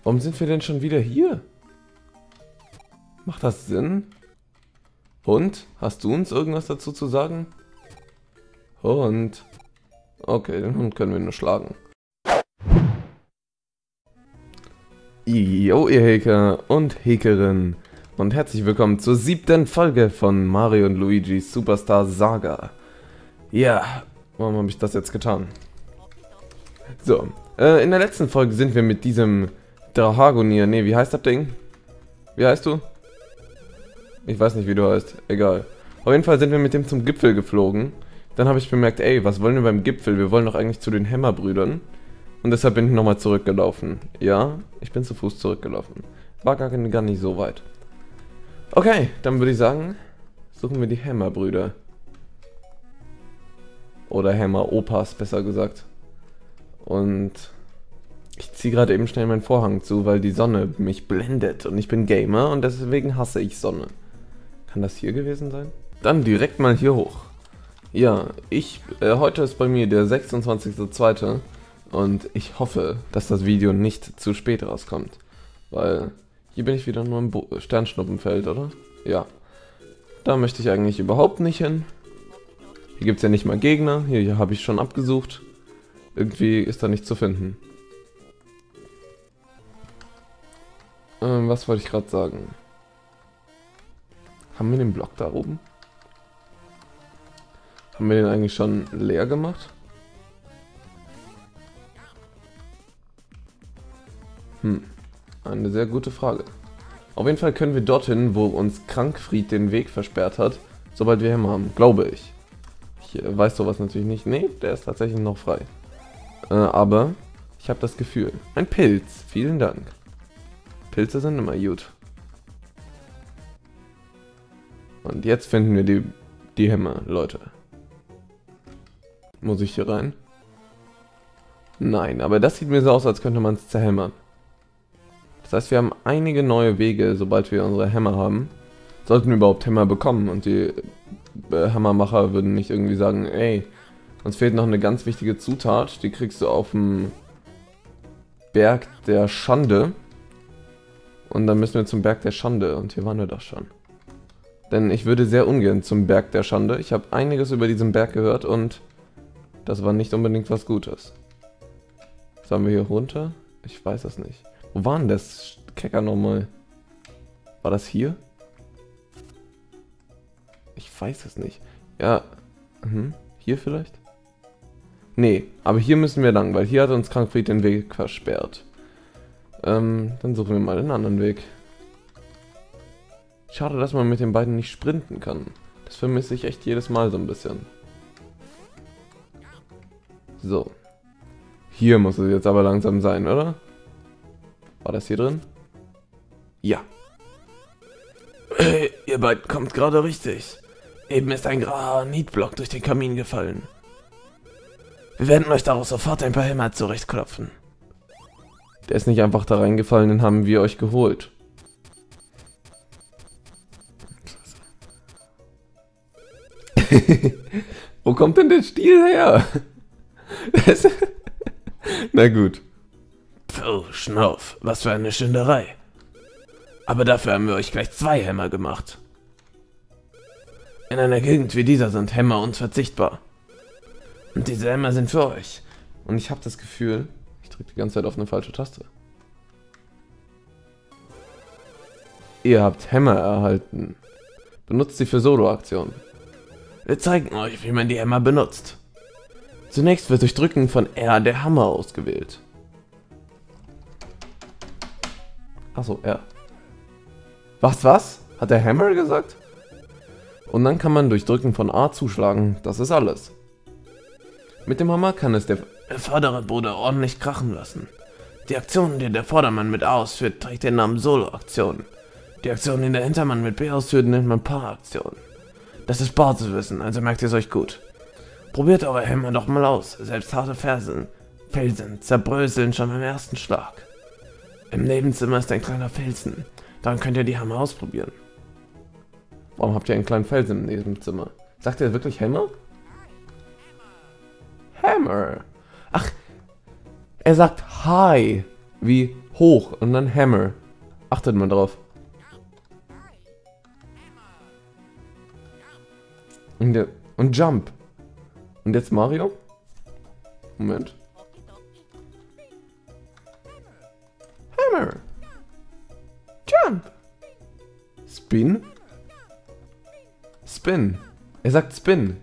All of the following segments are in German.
Warum sind wir denn schon wieder hier? Macht das Sinn? Hund, hast du uns irgendwas dazu zu sagen? Hund. Okay, den Hund können wir nur schlagen. Jo, ihr Haker und Hakerin. Und herzlich willkommen zur 7. Folge von Mario und Luigi's Superstar Saga. Ja, warum habe ich das jetzt getan? So, in der letzten Folge sind wir mit diesem Drahagonier, nee, wie heißt das Ding? Wie heißt du? Ich weiß nicht, wie du heißt, egal. Auf jeden Fall sind wir mit dem zum Gipfel geflogen. Dann habe ich bemerkt, ey, was wollen wir beim Gipfel? Wir wollen doch eigentlich zu den Hämmerbrüdern. Und deshalb bin ich nochmal zurückgelaufen. Ja, ich bin zu Fuß zurückgelaufen. War gar nicht so weit. Okay, dann würde ich sagen, suchen wir die Hämmerbrüder. Oder Hämmeropas, besser gesagt. Und ich ziehe gerade eben schnell meinen Vorhang zu, weil die Sonne mich blendet. Und ich bin Gamer und deswegen hasse ich Sonne. Kann das hier gewesen sein? Dann direkt mal hier hoch. Ja, heute ist bei mir der 26.02. Und ich hoffe, dass das Video nicht zu spät rauskommt. Weil hier bin ich wieder nur im Sternschnuppenfeld, oder? Ja. Da möchte ich eigentlich überhaupt nicht hin. Hier gibt es ja nicht mal Gegner. Hier habe ich schon abgesucht. Irgendwie ist da nichts zu finden. Was wollte ich gerade sagen? Haben wir den Block da oben? Haben wir den eigentlich schon leer gemacht? Eine sehr gute Frage. Auf jeden Fall können wir dorthin, wo uns Krankfried den Weg versperrt hat, sobald wir Hämmer haben, glaube ich. Ich weiß sowas natürlich nicht. Nee, der ist tatsächlich noch frei. Aber ich habe das Gefühl. Ein Pilz, vielen Dank. Pilze sind immer gut. Und jetzt finden wir die Hämmer, Leute. Muss ich hier rein? Nein, aber das sieht mir so aus, als könnte man es zerhämmern. Das heißt, wir haben einige neue Wege, sobald wir unsere Hämmer haben. Sollten wir überhaupt Hämmer bekommen und die Hammermacher würden nicht irgendwie sagen, ey, uns fehlt noch eine ganz wichtige Zutat, die kriegst du auf dem Berg der Schande. Und dann müssen wir zum Berg der Schande und hier waren wir doch schon. Denn ich würde sehr ungern zum Berg der Schande. Ich habe einiges über diesen Berg gehört und das war nicht unbedingt was Gutes. Sollen wir hier runter? Ich weiß es nicht. Wo war denn das Kecker nochmal? War das hier? Ich weiß es nicht. Ja, hier vielleicht? Nee, aber hier müssen wir lang, weil hier hat uns Krankfried den Weg versperrt. Dann suchen wir mal den anderen Weg. Schade, dass man mit den beiden nicht sprinten kann. Das vermisse ich echt jedes Mal so ein bisschen. So. Hier muss es jetzt aber langsam sein, oder? War das hier drin? Ja. Hey, ihr beiden kommt gerade richtig. Eben ist ein Granitblock durch den Kamin gefallen. Wir werden euch daraus sofort ein paar Hämmer zurechtklopfen. Der ist nicht einfach da reingefallen, den haben wir euch geholt. Wo kommt denn der Stiel her? Na gut. Puh, Schnauf, was für eine Schinderei. Aber dafür haben wir euch gleich 2 Hämmer gemacht. In einer Gegend wie dieser sind Hämmer unverzichtbar. Und diese Hämmer sind für euch. Und ich habe das Gefühl, ich drücke die ganze Zeit auf eine falsche Taste. Ihr habt Hämmer erhalten. Benutzt sie für Solo-Aktionen. Wir zeigen euch, wie man die Hämmer benutzt. Zunächst wird durch Drücken von R der Hammer ausgewählt. Achso, R. Was? Hat der Hammer gesagt? Und dann kann man durch Drücken von A zuschlagen. Das ist alles. Mit dem Hammer kann es der vordere Bruder ordentlich krachen lassen. Die Aktion, die der Vordermann mit A ausführt, trägt den Namen Solo-Aktion. Die Aktion, die der Hintermann mit B ausführt, nennt man Paar-Aktion. Das ist Basiswissen, also merkt ihr es euch gut. Probiert eure Hämmer doch mal aus. Selbst harte Felsen zerbröseln schon beim ersten Schlag. Im Nebenzimmer ist ein kleiner Felsen. Daran könnt ihr die Hammer ausprobieren. Warum habt ihr einen kleinen Felsen im Nebenzimmer? Sagt ihr wirklich Hammer? Hammer. Ach, er sagt Hi. Wie hoch und dann Hammer. Achtet mal drauf. Und Jump. Und jetzt Mario? Moment. Hammer. Jump. Spin? Spin. Er sagt Spin.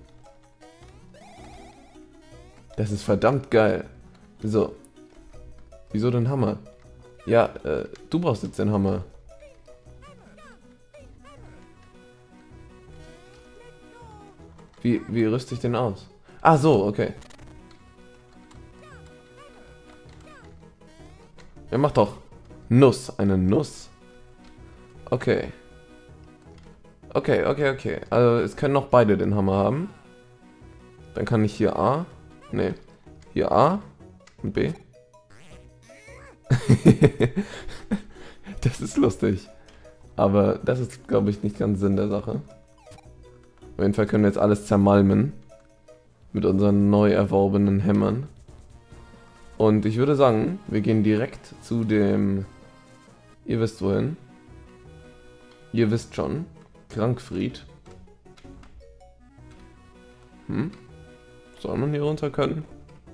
Das ist verdammt geil. So. Wieso den Hammer? Ja, du brauchst jetzt den Hammer. Wie rüste ich den aus? Ah, so, okay. Er macht doch Nuss, eine Nuss. Okay. Okay. Also es können noch beide den Hammer haben. Dann kann ich hier A. Ne. Hier A und B. Das ist lustig. Aber das ist, glaube ich, nicht ganz Sinn der Sache. Auf jeden Fall können wir jetzt alles zermalmen. Mit unseren neu erworbenen Hämmern. Und ich würde sagen, wir gehen direkt zu dem... Ihr wisst wohin. Ihr wisst schon. Krankfried. Soll man hier runter können?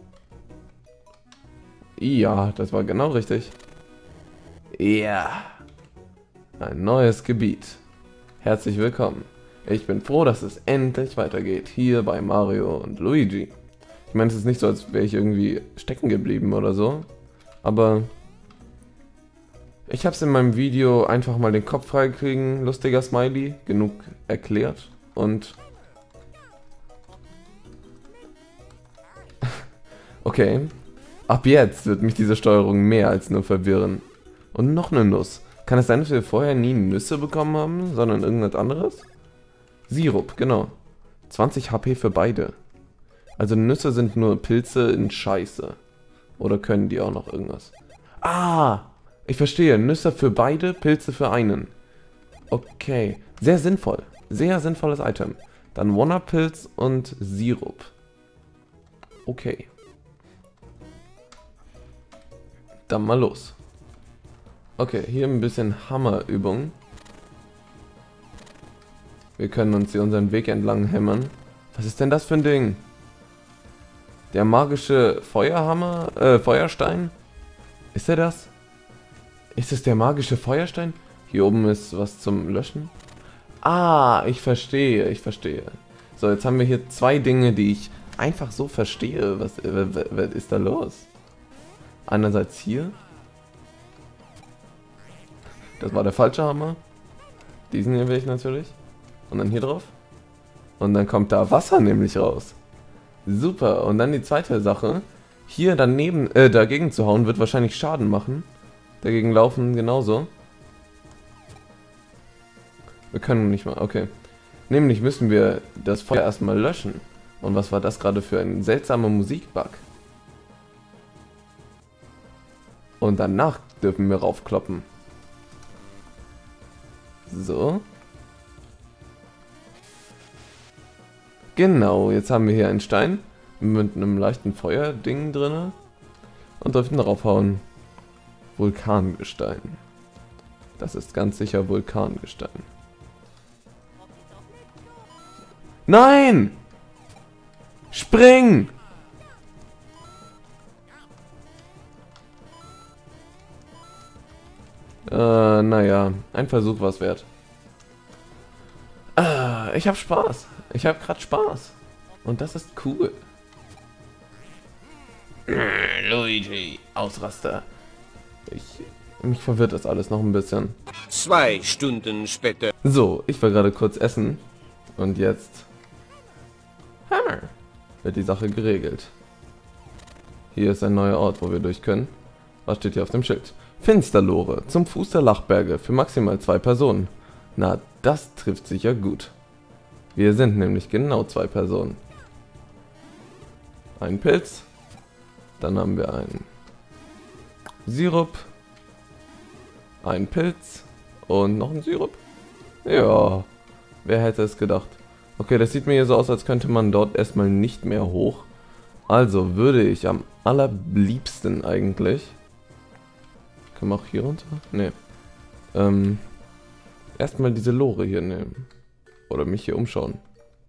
Ja, das war genau richtig. Ja. Ein neues Gebiet. Herzlich willkommen. Ich bin froh, dass es endlich weitergeht. Hier bei Mario und Luigi. Ich meine, es ist nicht so, als wäre ich irgendwie stecken geblieben oder so. Aber... ich habe es in meinem Video einfach mal den Kopf freikriegen. Lustiger Smiley. Genug erklärt. Und... okay. Ab jetzt wird mich diese Steuerung mehr als nur verwirren. Und noch eine Nuss. Kann es sein, dass wir vorher nie Nüsse bekommen haben, sondern irgendwas anderes? Sirup, genau. 20 HP für beide. Also Nüsse sind nur Pilze in Scheiße. Oder können die auch noch irgendwas? Ah! Ich verstehe. Nüsse für beide, Pilze für einen. Okay. Sehr sinnvoll. Sehr sinnvolles Item. Dann Wanna-Pilz und Sirup. Okay. Dann mal los. Okay, hier ein bisschen Hammerübung. Wir können uns hier unseren Weg entlang hämmern. Was ist denn das für ein Ding? Der magische Feuerhammer? Feuerstein? Ist er das? Ist es der magische Feuerstein? Hier oben ist was zum Löschen. Ah, ich verstehe. So, jetzt haben wir hier zwei Dinge, die ich einfach so verstehe. Was ist da los? Einerseits hier. Das war der falsche Hammer. Diesen hier will ich natürlich. Und dann hier drauf. Und dann kommt da Wasser nämlich raus. Super. Und dann die zweite Sache. Hier daneben, dagegen zu hauen, wird wahrscheinlich Schaden machen. Dagegen laufen genauso. Wir können nicht mal, okay. Nämlich müssen wir das Feuer erstmal löschen. Und was war das gerade für ein seltsamer Musikbug? Und danach dürfen wir raufkloppen. So. Genau, jetzt haben wir hier einen Stein mit einem leichten Feuerding drin. Und dürfen draufhauen. Vulkangestein. Das ist ganz sicher Vulkangestein. Nein! Spring! Naja, ein Versuch war's wert. Ich hab Spaß. Ich hab grad Spaß. Und das ist cool. Luigi, Ausraster. Mich verwirrt das alles noch ein bisschen. 2 Stunden später. So, ich war gerade kurz essen. Und jetzt... Hammer! Wird die Sache geregelt. Hier ist ein neuer Ort, wo wir durch können. Was steht hier auf dem Schild? Finsterlore, zum Fuß der Lachberge, für maximal 2 Personen. Na, das trifft sicher gut. Wir sind nämlich genau 2 Personen. Ein Pilz. Dann haben wir einen Sirup. Ein Pilz. Und noch ein Sirup. Ja, wer hätte es gedacht. Okay, das sieht mir hier so aus, als könnte man dort erstmal nicht mehr hoch. Also würde ich am allerliebsten eigentlich Können wir auch hier runter? Ne. Erstmal diese Lore hier nehmen. Oder mich hier umschauen.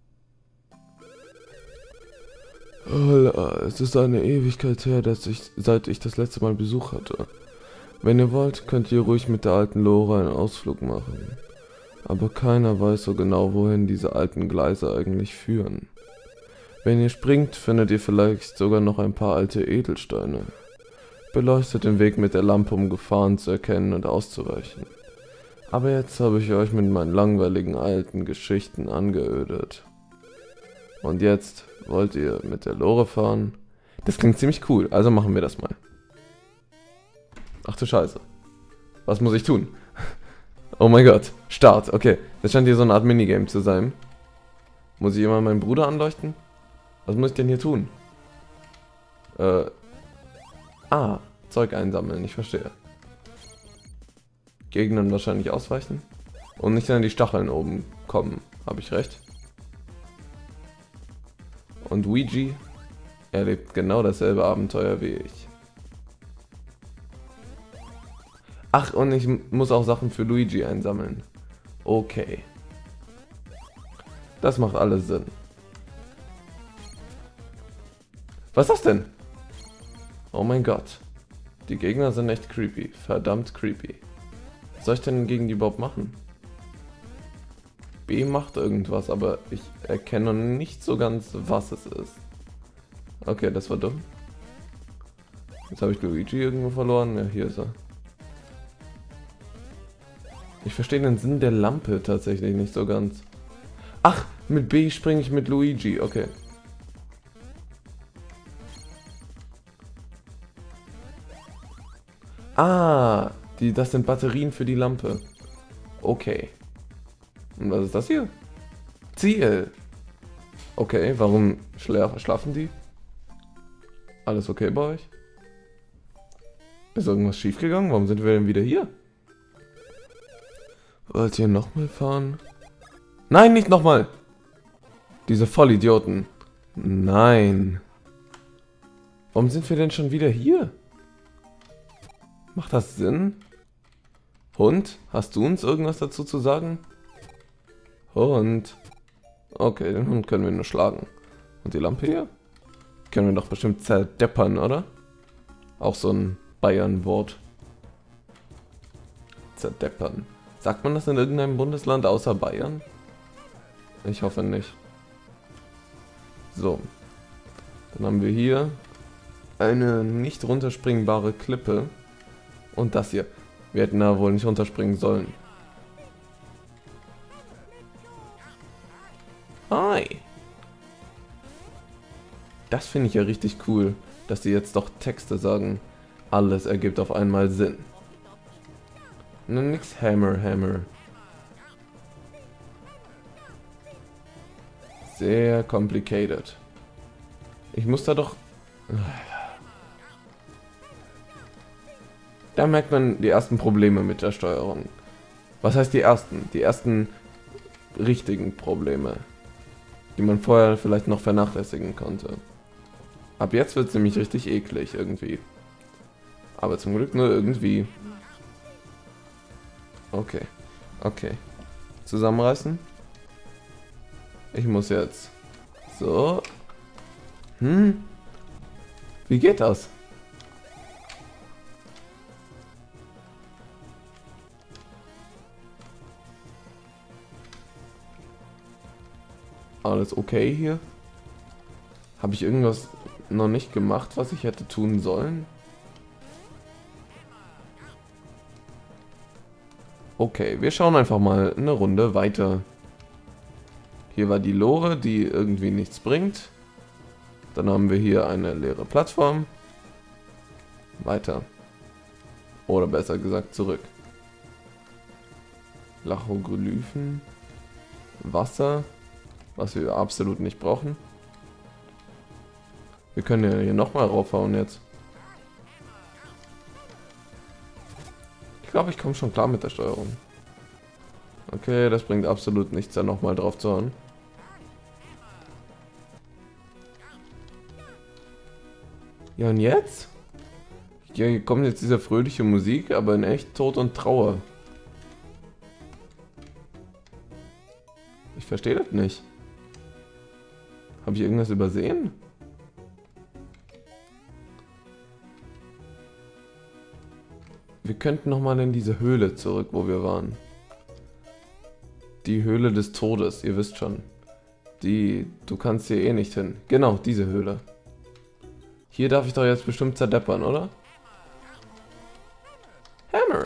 Es ist eine Ewigkeit her, seit ich das letzte Mal Besuch hatte. Wenn ihr wollt, könnt ihr ruhig mit der alten Lore einen Ausflug machen. Aber keiner weiß so genau, wohin diese alten Gleise eigentlich führen. Wenn ihr springt, findet ihr vielleicht sogar noch ein paar alte Edelsteine. Beleuchtet den Weg mit der Lampe, um Gefahren zu erkennen und auszuweichen. Aber jetzt habe ich euch mit meinen langweiligen alten Geschichten angeödet. Und jetzt wollt ihr mit der Lore fahren? Das klingt ziemlich cool, also machen wir das mal. Ach du Scheiße. Was muss ich tun? Oh mein Gott. Start. Okay. Das scheint hier so eine Art Minigame zu sein. Muss ich immer meinen Bruder anleuchten? Was muss ich denn hier tun? Zeug einsammeln. Ich verstehe. Gegnern wahrscheinlich ausweichen. Und nicht an die Stacheln oben kommen. Habe ich recht? Und Luigi erlebt genau dasselbe Abenteuer wie ich. Ach, und ich muss auch Sachen für Luigi einsammeln. Okay. Das macht alles Sinn. Was ist das denn? Oh mein Gott. Die Gegner sind echt creepy. Verdammt creepy. Was soll ich denn gegen die überhaupt machen? B macht irgendwas, aber ich erkenne nicht so ganz, was es ist. Okay, das war dumm. Jetzt habe ich Luigi irgendwo verloren. Ja, hier ist er. Ich verstehe den Sinn der Lampe tatsächlich nicht so ganz. Ach, mit B springe ich mit Luigi. Okay. Ah, das sind Batterien für die Lampe. Okay. Und was ist das hier? Ziel. Okay, warum schlafen die? Alles okay bei euch? Ist irgendwas schief gegangen? Warum sind wir denn wieder hier? Wollt ihr nochmal fahren? Nein, nicht nochmal! Diese Vollidioten. Nein. Warum sind wir denn schon wieder hier? Macht das Sinn? Hund, hast du uns irgendwas dazu zu sagen? Hund. Okay, den Hund können wir nur schlagen. Und die Lampe hier? Können wir doch bestimmt zerdeppern, oder? Auch so ein Bayern-Wort. Zerdeppern. Sagt man das in irgendeinem Bundesland außer Bayern? Ich hoffe nicht. So. Dann haben wir hier eine nicht runterspringbare Klippe. Und das hier. Wir hätten da wohl nicht runterspringen sollen. Hi. Das finde ich ja richtig cool, dass sie jetzt doch Texte sagen. Alles ergibt auf einmal Sinn. Nix Hammer. Sehr complicated. Ich muss da doch... Da merkt man die ersten Probleme mit der Steuerung. Was heißt die ersten? Die ersten richtigen Probleme, die man vorher vielleicht noch vernachlässigen konnte. Ab jetzt wird es nämlich richtig eklig irgendwie. Aber zum Glück nur irgendwie. Okay. Okay. Zusammenreißen. Ich muss jetzt. So. Wie geht das? Alles okay hier? Habe ich irgendwas noch nicht gemacht, was ich hätte tun sollen? Okay, wir schauen einfach mal eine Runde weiter. Hier war die Lore, die irgendwie nichts bringt. Dann haben wir hier eine leere Plattform. Weiter. Oder besser gesagt zurück. Lachoglyphen. Wasser. Was wir absolut nicht brauchen. Wir können ja hier nochmal raufhauen jetzt. Ich glaube, ich komme schon klar mit der Steuerung. Okay, das bringt absolut nichts, da nochmal drauf zu hauen. Ja, und jetzt? Ja, hier kommt jetzt diese fröhliche Musik, aber in echt Tod und Trauer. Ich verstehe das nicht. Habe ich irgendwas übersehen? Wir könnten nochmal in diese Höhle zurück, wo wir waren. Die Höhle des Todes, ihr wisst schon. Du kannst hier eh nicht hin. Genau, diese Höhle. Hier darf ich doch jetzt bestimmt zerdeppern, oder? Hammer!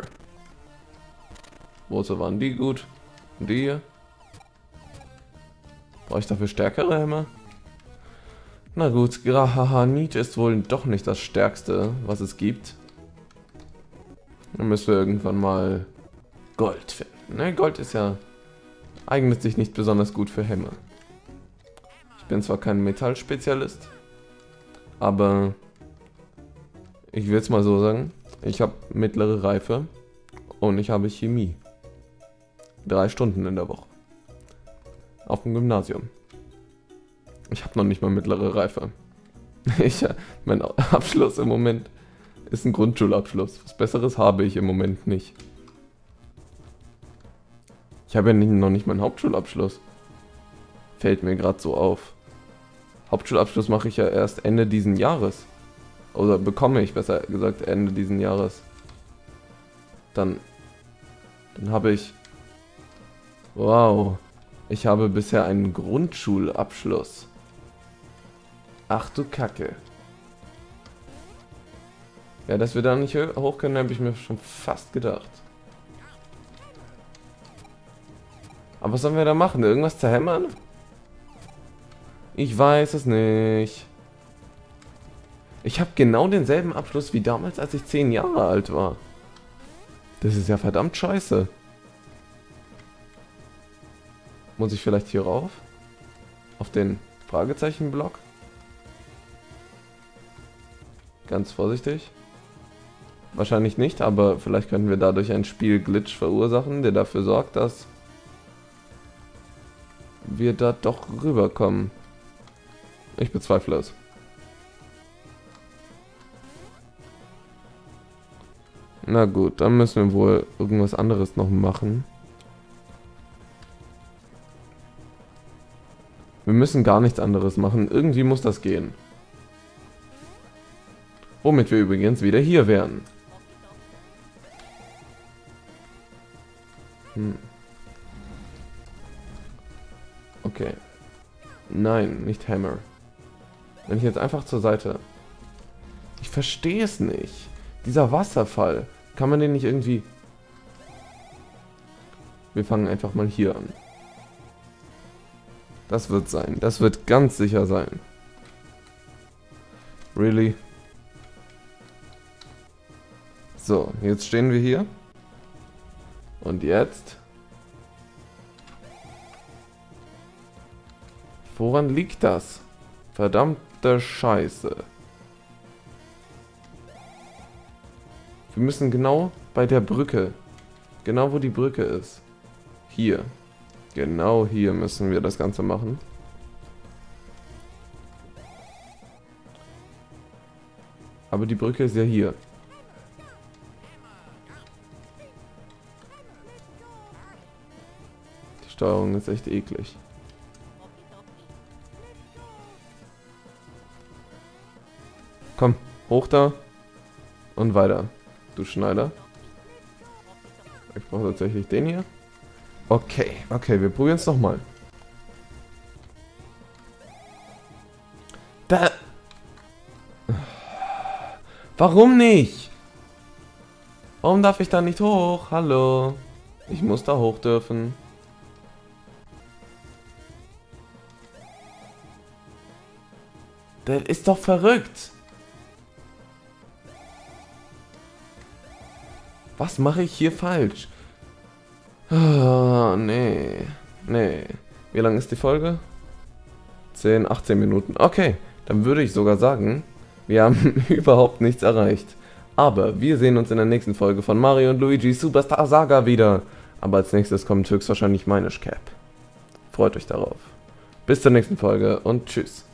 Wozu waren die gut? Und die hier? Brauche ich dafür stärkere Hammer? Na gut, Grahanit ist wohl doch nicht das stärkste, was es gibt. Dann müssen wir irgendwann mal Gold finden. Ne, Gold ist ja... eignet sich nicht besonders gut für Hämmer. Ich bin zwar kein Metallspezialist, aber ich will es mal so sagen, ich habe mittlere Reife und ich habe Chemie. 3 Stunden in der Woche. Auf dem Gymnasium. Ich habe noch nicht mal mittlere Reife. Mein Abschluss im Moment ist ein Grundschulabschluss. Was Besseres habe ich im Moment nicht. Ich habe ja noch nicht meinen Hauptschulabschluss. Fällt mir gerade so auf. Hauptschulabschluss mache ich ja erst Ende diesen Jahres. Oder bekomme ich, besser gesagt, Ende diesen Jahres. Dann habe ich... Wow. Ich habe bisher einen Grundschulabschluss. Ach du Kacke. Ja, dass wir da nicht hoch können, habe ich mir schon fast gedacht. Aber was sollen wir da machen? Irgendwas zerhämmern? Ich weiß es nicht. Ich habe genau denselben Abschluss wie damals, als ich 10 Jahre alt war. Das ist ja verdammt scheiße. Muss ich vielleicht hier rauf? Auf den Fragezeichenblock? Ganz vorsichtig. Wahrscheinlich nicht, aber vielleicht könnten wir dadurch einen Spielglitch verursachen, der dafür sorgt, dass wir da doch rüberkommen. Ich bezweifle es. Na gut, dann müssen wir wohl irgendwas anderes noch machen. Wir müssen gar nichts anderes machen. Irgendwie muss das gehen. Womit wir übrigens wieder hier wären. Okay. Nein, nicht Hammer. Wenn ich jetzt einfach zur Seite... Ich verstehe es nicht. Dieser Wasserfall. Kann man den nicht irgendwie... Wir fangen einfach mal hier an. Das wird sein. Das wird ganz sicher sein. Really? So, jetzt stehen wir hier. Und jetzt? Woran liegt das? Verdammte Scheiße. Wir müssen genau bei der Brücke. Genau wo die Brücke ist. Hier. Genau hier müssen wir das Ganze machen. Aber die Brücke ist ja hier. Die Steuerung ist echt eklig. Komm, hoch da. Und weiter. Du Schneider. Ich brauche tatsächlich den hier. Okay, okay, wir probieren es nochmal. Da... Warum nicht? Warum darf ich da nicht hoch? Hallo? Ich muss da hoch dürfen. Das ist doch verrückt. Was mache ich hier falsch? Ah, nee. Nee. Wie lang ist die Folge? 10, 18 Minuten. Okay, dann würde ich sogar sagen, wir haben überhaupt nichts erreicht. Aber wir sehen uns in der nächsten Folge von Mario und Luigi Superstar Saga wieder. Aber als nächstes kommt höchstwahrscheinlich Minish Cap. Freut euch darauf. Bis zur nächsten Folge und tschüss.